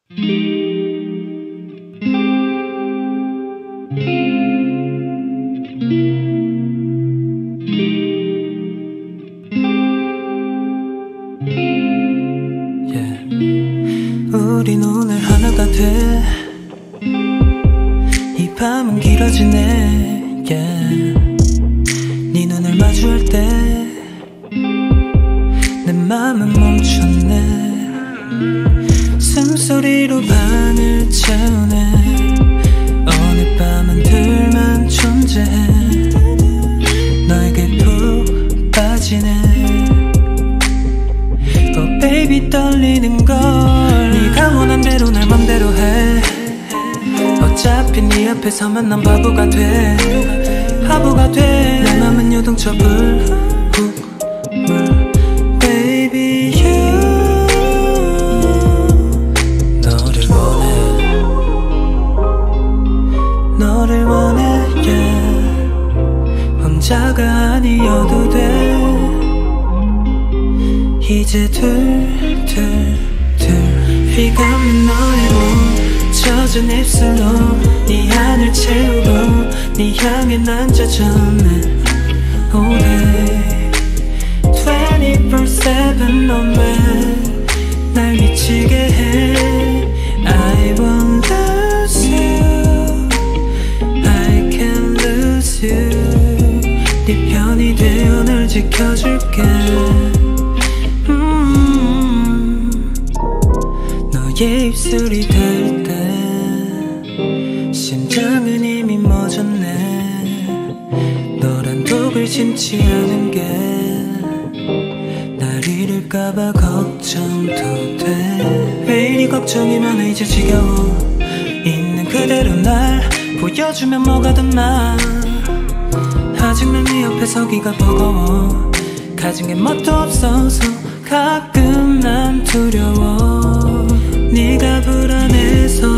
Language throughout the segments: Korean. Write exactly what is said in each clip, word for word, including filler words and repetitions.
우린 오늘 하나가 돼. 이 밤은 길어지네. yeah. 네 눈을 마주할 때 내 맘은 멈췄네. 숨소리로 밤을 채우네. 어느 밤은 둘만 존재해. 너에게 푹 빠지네. Oh baby 떨리는 걸 네가 원한 대로 날 맘대로 해. 어차피 네 앞에서만 난 바보가 돼. 바보가 돼. 내 맘은 요동쳐 불국물. Baby you 너를 원해. 너를 원해 yeah. 혼자가 아니어도 돼. 이제 둘둘둘 비가 오는 너의 젖은 입술로 네 안을 채우고 네 향에 난 젖었네. Oh babe twenty-four seven 너만 날 미치게 해. I won't lose you I can't lose you. 네 편이 되어 널 지켜줄게. 너의 입술이 닿을 때 심장은 이미 멎었네. 너란 독을 심지 않은 게 날 잃을까봐 걱정도 돼. 왜 이리 걱정이 많아 이제 지겨워. 있는 그대로 날 보여주면 뭐가든 나. 아직 난 네 옆에 서기가 버거워. 가진 게 뭣도 없어서 가끔 난 두려워. 네가 불안해서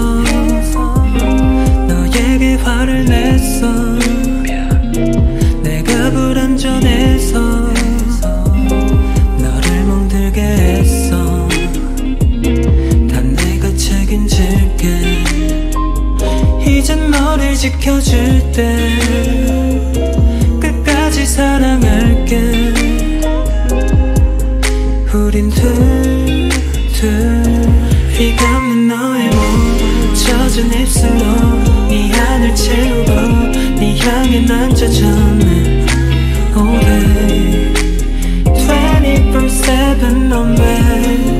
너에게 화를 냈어. 내가 불안전해서 너를 멍들게 했어. 단 내가 책임질게. 이젠 너를 지켜줄 때 끝까지 사랑할게. 우린 둘 둘 비가 오는 너의 몸 젖은 입술로 네 안을 채우고 네 향에 난 젖었네. Oh babe twenty-four seven 너만